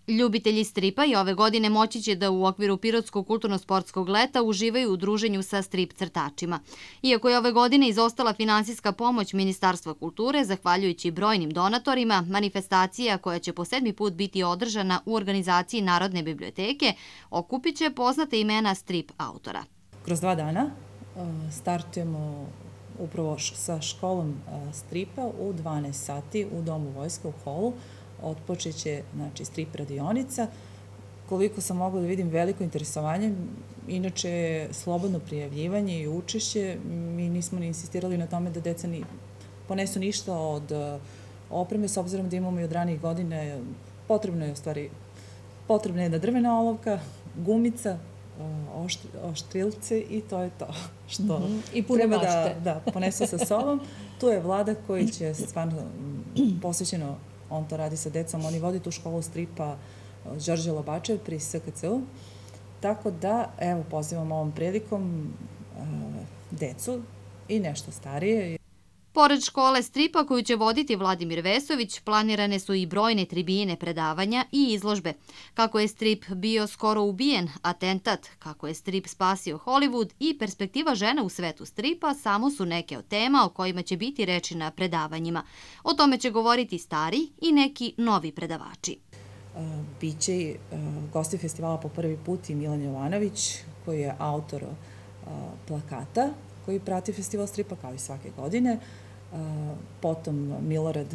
Ljubitelji stripa i ove godine moći će da u okviru Pirotskog kulturno-sportskog leta uživaju u druženju sa strip crtačima. Iako je ove godine izostala finansijska pomoć Ministarstva kulture, zahvaljujući brojnim donatorima, manifestacija koja će po 7. put biti održana u organizaciji Narodne biblioteke okupit će poznate imena strip autora. Kroz 2 dana startujemo upravo sa školom stripa u 12 sati u Domu vojske u holu. Otpočeće strip radionica. Koliko sam mogla da vidim, veliko interesovanje, inače slobodno prijavljivanje i učešće. Mi nismo ni insistirali na tome da deca ponesu ništa od opreme, s obzirom da imamo i od ranih godina. Potrebna je jedna drvena olovka, gumica, oštrilce i to je to što treba da ponesu sa sobom. Tu je Vlada koji će stvarno posvećeno, on to radi sa decom, oni vodi tu školu stripa Đorđe Lobačev pri SKC-u. Tako da, evo, pozivam ovom prilikom decu i nešto starije. Pored škole stripa koju će voditi Vladimir Vesović, planirane su i brojne tribine predavanja i izložbe. Kako je strip bio skoro ubijen, atentat, kako je strip spasio Hollywood i perspektiva žena u svetu stripa samo su neke od tema o kojima će biti reči na predavanjima. O tome će govoriti stari i neki novi predavači. Biće gosti festivala po prvi put i Milan Jovanović, koji je autor plakata, koji prati festival stripa kao i svake godine. Potom Milorad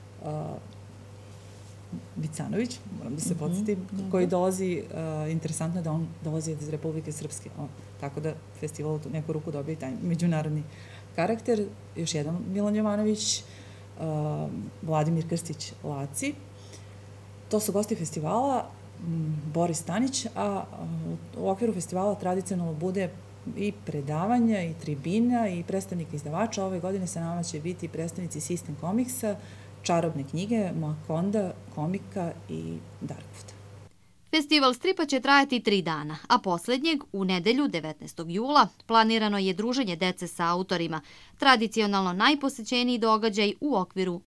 Vicanović, moram da se podsjetim, koji dolazi, interesantno je da on dolazi iz Republike Srpske, tako da festival u neku ruku dobije taj međunarodni karakter. Još jedan Milan Jovanović, Vladimir Krstić-Laci. To su gosti festivala, Boris Tanić, a u okviru festivala tradicionalno bude i predavanja, i tribina, i predstavnika izdavača. Ove godine sa nama će biti predstavnici System Comicsa, Čarobne knjige, Makonda, Komika i Darkwooda. Festival stripa će trajati 3 dana, a poslednjeg, u nedelju 19. jula, planirano je druženje dece sa autorima, tradicionalno najposećeniji događaj u okviru